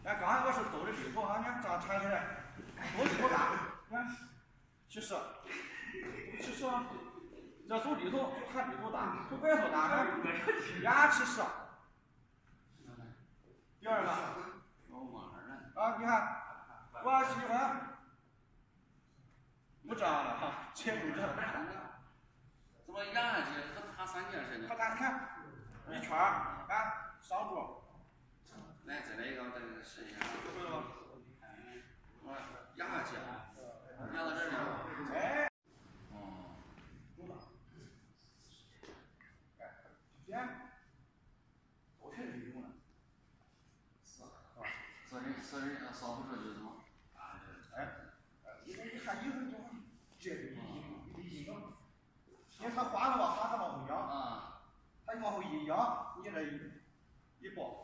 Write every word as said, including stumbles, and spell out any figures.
哎，刚才我是走的地图啊，你看这样缠起来，走地图大，你看，其实，其实啊，这走地图就看地图大，走摆头大，呀，其实，第二个，啊，你看，我喜欢，不这样的哈，切不正。 怎么压下去和塔三角似的？ 他看看，一圈儿，啊，上住。 来，再来一个，我再给他试一下。 会了吗？ 我压下去，压到这里。 哎。 哦。 多大？哎，bien。昨天就用了。是。啊。 所以所以烧不出就是么？ 哎。一个一看一会就这个一一一个，因为它花了吧，花它往后压。啊。它往后一压，你这一一抱。